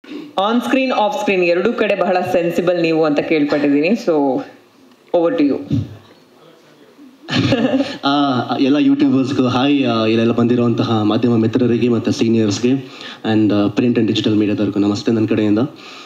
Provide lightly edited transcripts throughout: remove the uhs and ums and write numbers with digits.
On screen off screen ಎರಡೂ ಕಡೆ ಬಹಳ ಸೆನ್ಸಿಬಲ್ ನೀವು ಅಂತ ಕೇಳ್ಪಟ್ಟಿದ್ದೀನಿ. So over to you. ಎಲ್ಲ ಯೂಟ್ಯೂಬರ್ಸ್ಗೂ ಹಾಯ್, ಇಲ್ಲೆಲ್ಲ ಬಂದಿರುವಂತಹ ಮಾಧ್ಯಮ ಮಿತ್ರರಿಗೆ ಮತ್ತು ಸೀನಿಯರ್ಸ್ಗೆ ಆ್ಯಂಡ್ ಪ್ರಿಂಟ್ ಆ್ಯಂಡ್ ಡಿಜಿಟಲ್ ಮೀಡಿಯಾದವ್ರಿಗೂ ನಮಸ್ತೆ ನನ್ನ ಕಡೆಯಿಂದ.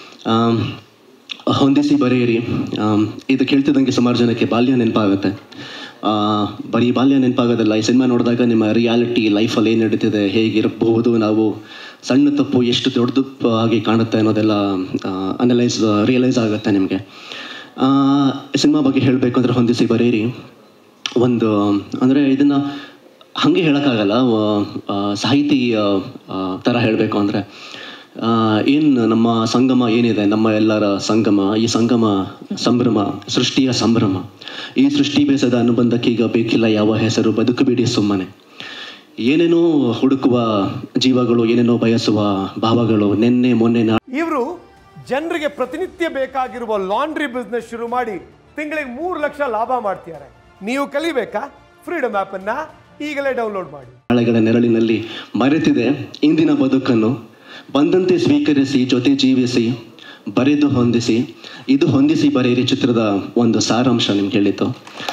ಹೊಂದಿಸಿ ಬರೆಯಿರಿ, ಇದು ಕೇಳ್ತಿದ್ದಂಗೆ ಸುಮಾರು ಜನಕ್ಕೆ ಬಾಲ್ಯ ನೆನಪಾಗುತ್ತೆ. ಬರೀ ಬಾಲ್ಯ ನೆನಪಾಗೋದಿಲ್ಲ, ಈ ಸಿನಿಮಾ ನೋಡಿದಾಗ ನಿಮ್ಮ ರಿಯಾಲಿಟಿ ಲೈಫಲ್ಲಿ ಏನು ನಡೀತಿದೆ, ಹೇಗಿರಬಹುದು, ನಾವು ಸಣ್ಣ ತಪ್ಪು ಎಷ್ಟು ದೊಡ್ಡ ತಪ್ಪು ಆಗಿ ಕಾಣುತ್ತೆ ಅನ್ನೋದೆಲ್ಲ ರಿಯಲೈಸ್ ಆಗುತ್ತೆ ನಿಮಗೆ. ಸಿನಿಮಾ ಬಗ್ಗೆ ಹೇಳಬೇಕು ಅಂದರೆ ಹೊಂದಿಸಿ ಬರೆಯಿರಿ ಒಂದು ಅಂದರೆ ಇದನ್ನು ಹಾಗೆ ಹೇಳೋಕ್ಕಾಗಲ್ಲ, ಸಾಹಿತಿ ಥರ ಹೇಳಬೇಕು ಅಂದರೆ ಏನು ನಮ್ಮ ಸಂಗಮ ಏನಿದೆ, ನಮ್ಮ ಎಲ್ಲರ ಸಂಗಮ, ಈ ಸಂಗಮ ಸಂಭ್ರಮ, ಸೃಷ್ಟಿಯ ಸಂಭ್ರಮ, ಈ ಸೃಷ್ಟಿ ಬೇಸದ ಅನುಬಂಧಕ್ಕೀಗ ಬೇಕಿಲ್ಲ ಯಾವ ಹೆಸರು, ಬದುಕಬೇಡಿ ಸುಮ್ಮನೆ. ಏನೇನೋ ಹುಡುಕುವ ಜೀವಗಳು, ಏನೇನೋ ಬಯಸುವ ಭಾವಗಳು, ನಿನ್ನೆ ಮೊನ್ನೆ ಇವರು ಜನರಿಗೆ ಪ್ರತಿನಿತ್ಯ ಬೇಕಾಗಿರುವ ಲಾಂಡ್ರಿ ಬಿಸ್ನೆಸ್ ಶುರು ಮಾಡಿ ತಿಂಗಳಿಗೆ 3 ಲಕ್ಷ ಲಾಭ ಮಾಡ್ತಿದ್ದಾರೆ. ನೀವು ಕಲಿಬೇಕಾ? ಫ್ರೀಡಮ್ ಆ್ಯಪ್ ಅನ್ನ ಈಗಲೇ ಡೌನ್ಲೋಡ್ ಮಾಡಿ. ಮಳೆಗಳ ನೆರಳಿನಲ್ಲಿ ಮರೆತಿದೆ ಇಂದಿನ ಬದುಕನ್ನು, ಬಂದಂತೆ ಸ್ವೀಕರಿಸಿ ಜೊತೆ ಜೀವಿಸಿ ಬರೆದು ಹೊಂದಿಸಿ. ಇದು ಹೊಂದಿಸಿ ಬರೆಯಿರಿ ಚಿತ್ರದ ಒಂದು ಸಾರಾಂಶ ನಿಮ್ಗೆ ಹೇಳಿತ್ತು.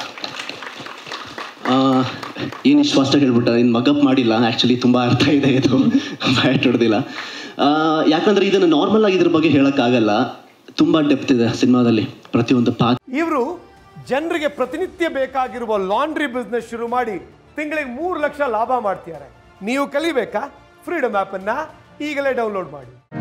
ಏನು ಸ್ಪಷ್ಟ ಹೇಳ್ಬಿಟ್ಟ, ಇನ್ನು ಮಗಪ್ ಮಾಡಿಲ್ಲ, ಆ್ಯಕ್ಚುಲಿ ತುಂಬ ಅರ್ಥ ಇದೆ, ಇದು ಬ್ಯಾಟ್ ಹೊಡೆದಿಲ್ಲ. ಯಾಕಂದರೆ ಇದನ್ನು ನಾರ್ಮಲ್ ಆಗಿ ಇದ್ರ ಬಗ್ಗೆ ಹೇಳೋಕ್ಕಾಗಲ್ಲ, ತುಂಬ ಡೆಪ್ತ್ ಇದೆ ಸಿನಿಮಾದಲ್ಲಿ ಪ್ರತಿಯೊಂದು ಪಾತ್ರ. ಇವರು ಜನರಿಗೆ ಪ್ರತಿನಿತ್ಯ ಬೇಕಾಗಿರುವ ಲಾಂಡ್ರಿ ಬಿಸ್ನೆಸ್ ಶುರು ಮಾಡಿ ತಿಂಗಳಿಗೆ 3 ಲಕ್ಷ ಲಾಭ ಮಾಡ್ತಿದ್ದಾರೆ. ನೀವು ಕಲಿಬೇಕಾ? ಫ್ರೀಡಮ್ ಆ್ಯಪ್ ಅನ್ನ ಈಗಲೇ ಡೌನ್ಲೋಡ್ ಮಾಡಿ.